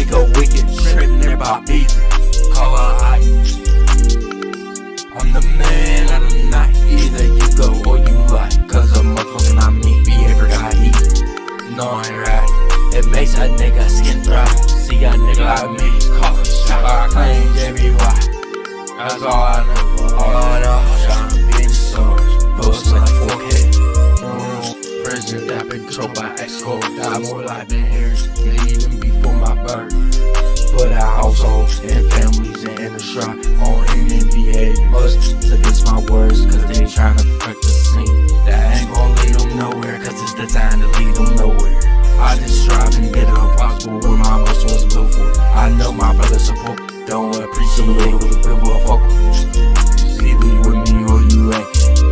Take a wicked trip nearby beaver. Call her Ike. I'm the man of the night. Either you go or you lie. Cause a motherfucker not me. Behavior got heat. No, I ain't right. It makes a nigga skin thrive. See a nigga like me. Call a shot. I claim JBY. That's all I know. All I know. Trying to be in the stars. Post like 4K. Prison that been controlled by ex-code. Die more like been here. Even before my birth. Put a household and families in the shrine on human behavior. Most against my words, cause they trying to perfect the scene. That ain't gon' lead them nowhere, cause it's the time to lead them nowhere. I just strive and get it impossible where my muscle was built for. I know my brother support, don't appreciate it, give a fuck. It's either you with me or you ain't.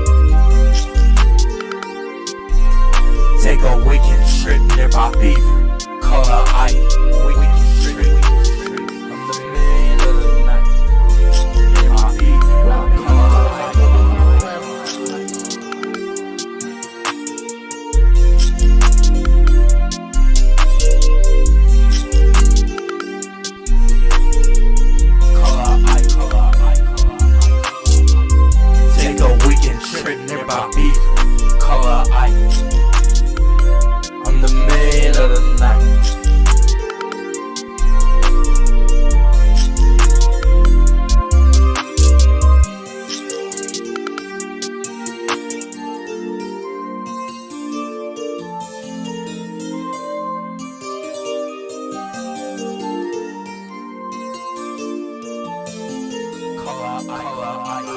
Take a wicked trip nearby beaver. Call her Ike. Wicked trip. I'm the man of the night. Nearby beaver. Call her Ike. Call her Ike. Call her Ike. Call her Ike. Take a weekend trip nearby beaver. Call her Ike. I'm the man of the night. Call her Ike.